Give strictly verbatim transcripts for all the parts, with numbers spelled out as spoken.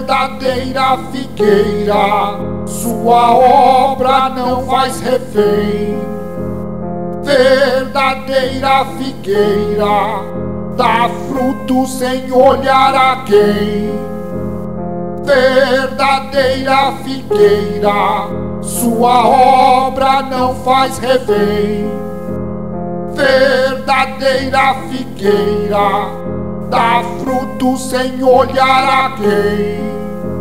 verdadeira figueira, sua obra não faz refém. Verdadeira figueira, dá fruto sem olhar a quem. Verdadeira figueira, sua obra não faz refém. Verdadeira figueira, dá fruto sem olhar a quem.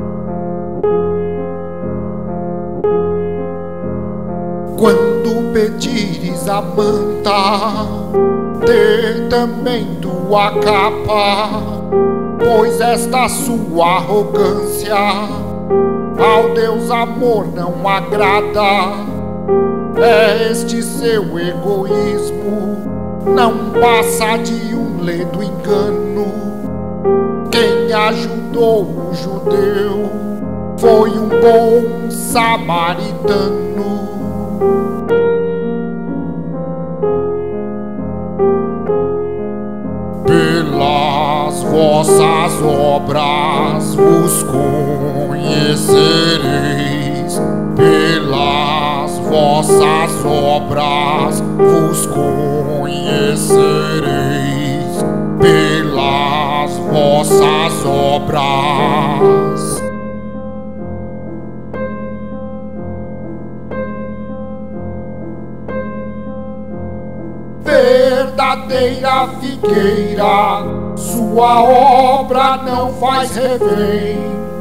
Quando pedires a manta, dê também tua capa, pois esta sua arrogância ao Deus amor não agrada. É este seu egoísmo, não passa de um ledo engano. Quem ajudou o judeu foi um bom samaritano. Pelas vossas obras vos conhecereis. Pelas vossas obras vos conhecereis. Pelas vossas obras. Verdadeira figueira, sua obra não faz refém.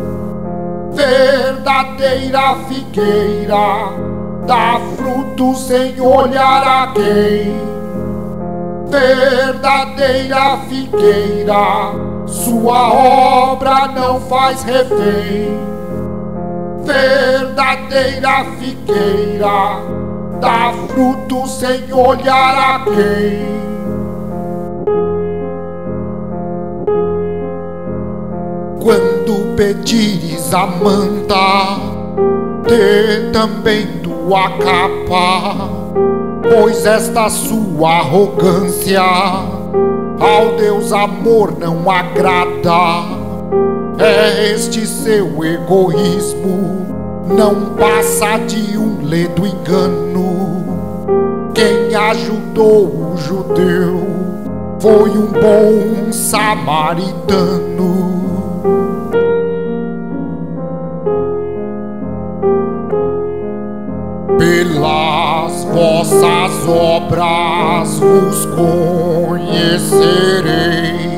Verdadeira figueira, dá fruto sem olhar a quem. Verdadeira figueira, sua obra não faz refém. Verdadeira figueira, dá fruto sem olhar a quem. Quando pedires a manta, dê também tua capa, pois esta sua arrogância ao Deus amor não agrada. É este seu egoísmo, não passa de um ledo engano. Quem ajudou o judeu foi um bom samaritano. Pelas vossas obras vos conhecereis.